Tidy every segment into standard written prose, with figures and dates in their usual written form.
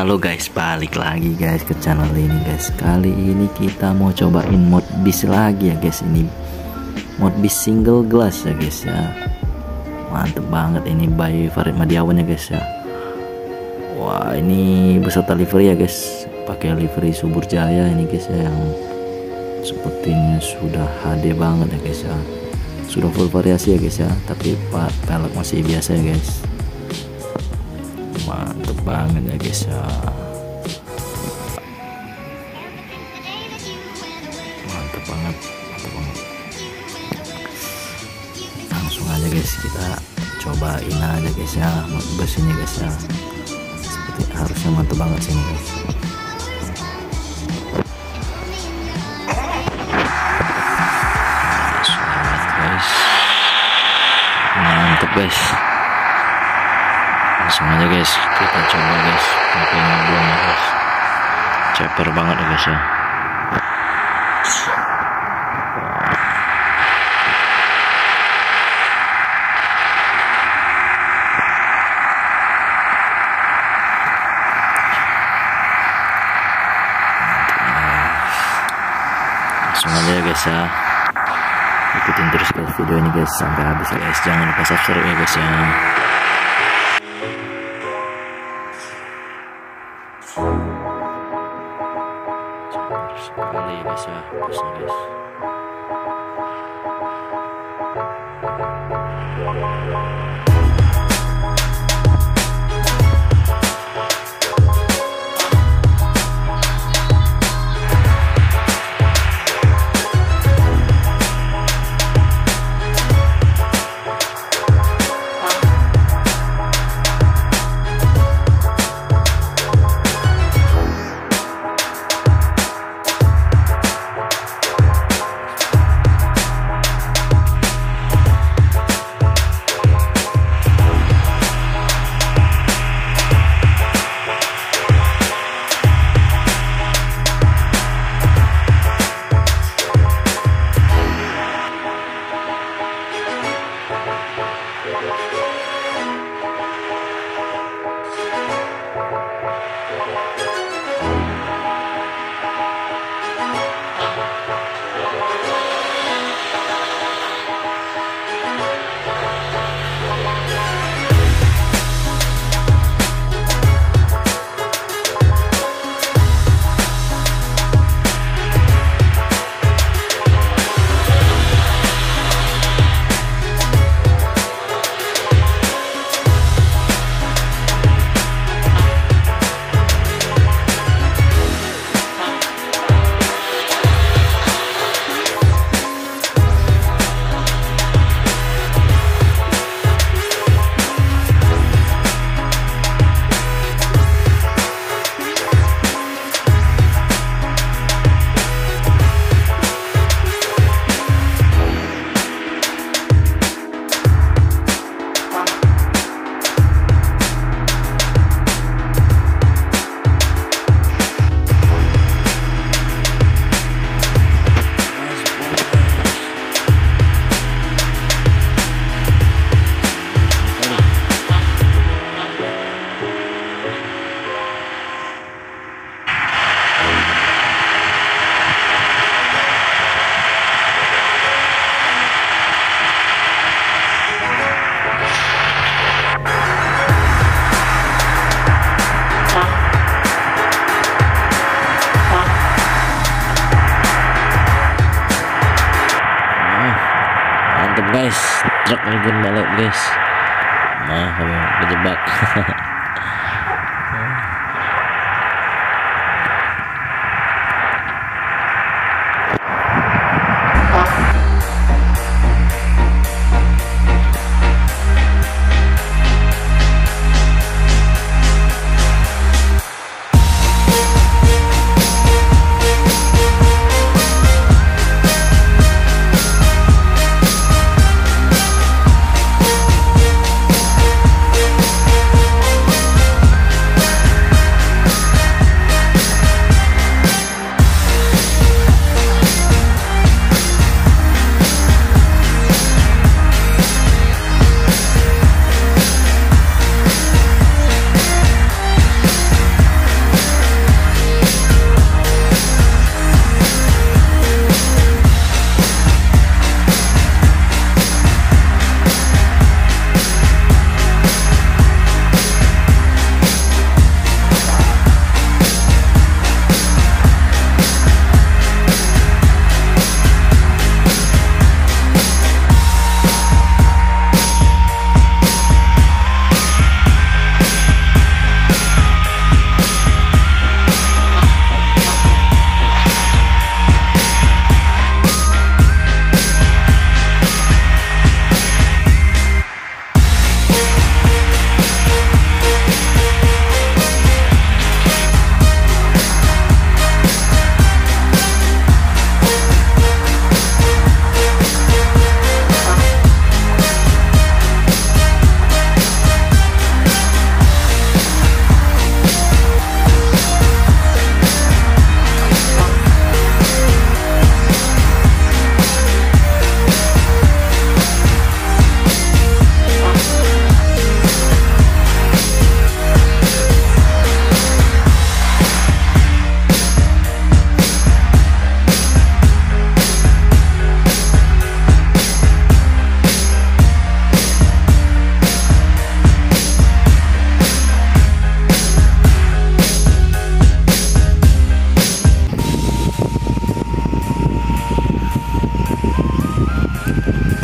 Halo guys, balik lagi guys ke channel ini guys. Kali ini kita mau cobain mod bis lagi ya guys. Ini mod bis single glass ya guys ya. Mantep banget ini by Farid Madiawan ya guys ya. Wah, ini beserta livery ya guys. Pakai livery Subur Jaya ini guys ya, yang sepertinya sudah HD banget ya guys ya. Sudah full variasi ya guys ya, tapi pelek masih biasa ya guys. Mantep banget ya guys ya. Mantep banget. Langsung aja guys, kita cobain aja guys ya mod bus ini guys ya. Seperti harusnya mantep banget sih ini guys. Mantep guys. Langsung aja guys, kita coba guys pakai mobil guys. Ceper banget ya guys ya. Langsung aja ya guys ya. Ikutin terus guys video ini guys sampai habis ya guys. Jangan lupa subscribe ya guys ya. Sekali guys ya, busnya guys. Mantap guys, truk terjun balik guys. Nah, kejebak.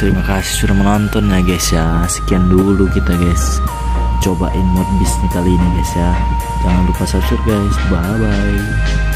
terima kasih sudah menonton ya guys ya. Sekian dulu kita guys cobain mod bis nih kali ini guys ya. Jangan lupa subscribe guys. Bye bye.